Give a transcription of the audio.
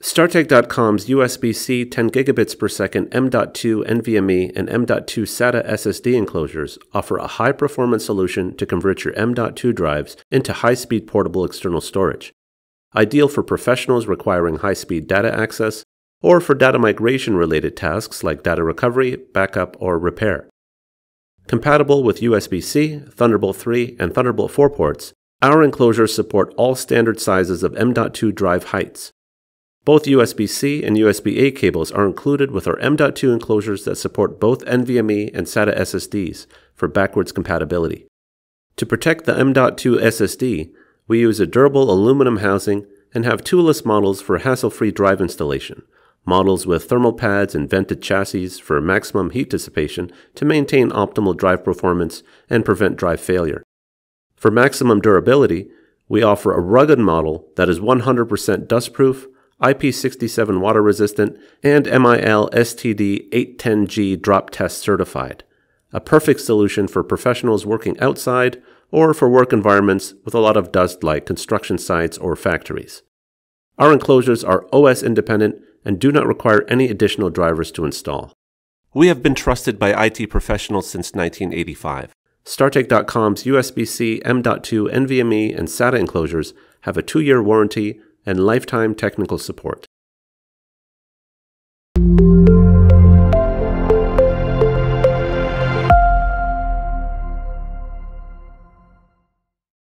StarTech.com's USB-C 10 gigabits per second M.2 NVMe and M.2 SATA SSD enclosures offer a high-performance solution to convert your M.2 drives into high-speed portable external storage, ideal for professionals requiring high-speed data access or for data migration-related tasks like data recovery, backup, or repair. Compatible with USB-C, Thunderbolt 3, and Thunderbolt 4 ports, our enclosures support all standard sizes of M.2 drive heights. Both USB-C and USB-A cables are included with our M.2 enclosures that support both NVMe and SATA SSDs for backwards compatibility. To protect the M.2 SSD, we use a durable aluminum housing and have toolless models for hassle-free drive installation, models with thermal pads and vented chassis for maximum heat dissipation to maintain optimal drive performance and prevent drive failure. For maximum durability, we offer a rugged model that is 100% dustproof, IP67 water resistant, and MIL STD 810G drop test certified, a perfect solution for professionals working outside or for work environments with a lot of dust like construction sites or factories. Our enclosures are OS independent and do not require any additional drivers to install. We have been trusted by IT professionals since 1985. StarTech.com's USB-C M.2 NVMe and SATA enclosures have a 2-year warranty and lifetime technical support.